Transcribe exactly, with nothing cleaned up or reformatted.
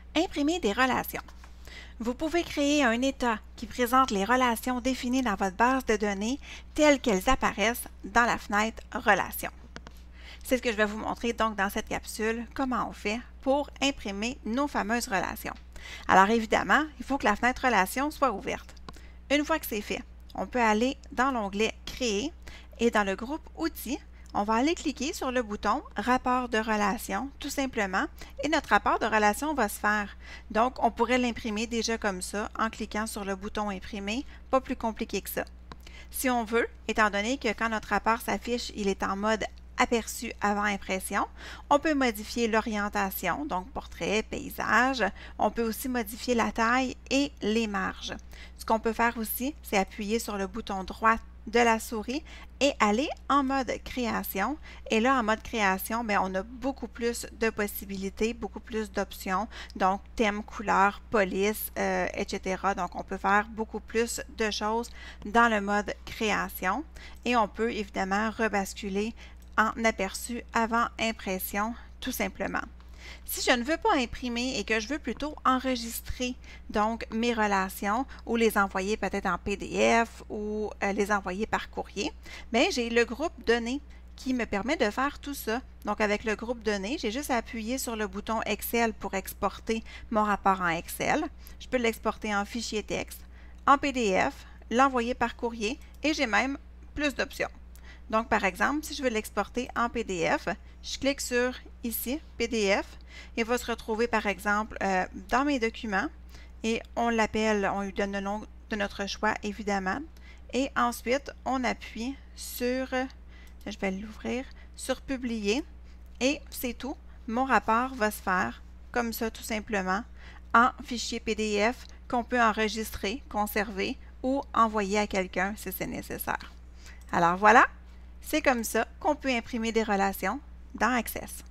Imprimer des relations. Vous pouvez créer un état qui présente les relations définies dans votre base de données telles qu'elles apparaissent dans la fenêtre Relations. C'est ce que je vais vous montrer donc dans cette capsule, comment on fait pour imprimer nos fameuses relations. Alors évidemment, il faut que la fenêtre Relations soit ouverte. Une fois que c'est fait, on peut aller dans l'onglet Créer et dans le groupe Outils, on va aller cliquer sur le bouton Rapport de relation, tout simplement, et notre rapport de relation va se faire. Donc, on pourrait l'imprimer déjà comme ça, en cliquant sur le bouton Imprimer, pas plus compliqué que ça. Si on veut, étant donné que quand notre rapport s'affiche, il est en mode aperçu avant impression, on peut modifier l'orientation, donc portrait, paysage. On peut aussi modifier la taille et les marges. Ce qu'on peut faire aussi, c'est appuyer sur le bouton droit de la souris et aller en mode création. Et là, en mode création, bien, on a beaucoup plus de possibilités, beaucoup plus d'options. Donc, thème, couleur, police, euh, et cetera. Donc, on peut faire beaucoup plus de choses dans le mode création. Et on peut évidemment rebasculer en aperçu avant impression, tout simplement. Si je ne veux pas imprimer et que je veux plutôt enregistrer donc mes relations ou les envoyer peut-être en P D F ou euh, les envoyer par courrier, bien j'ai le groupe Données qui me permet de faire tout ça. Donc avec le groupe Données, j'ai juste à appuyer sur le bouton Excel pour exporter mon rapport en Excel. Je peux l'exporter en fichier texte, en P D F, l'envoyer par courrier et j'ai même plus d'options. Donc, par exemple, si je veux l'exporter en P D F, je clique sur ici, P D F, et va se retrouver, par exemple, euh, dans mes documents, et on l'appelle, on lui donne le nom de notre choix, évidemment, et ensuite, on appuie sur, je vais l'ouvrir, sur Publier, et c'est tout. Mon rapport va se faire, comme ça, tout simplement, en fichier P D F qu'on peut enregistrer, conserver ou envoyer à quelqu'un si c'est nécessaire. Alors voilà! C'est comme ça qu'on peut imprimer des relations dans Access.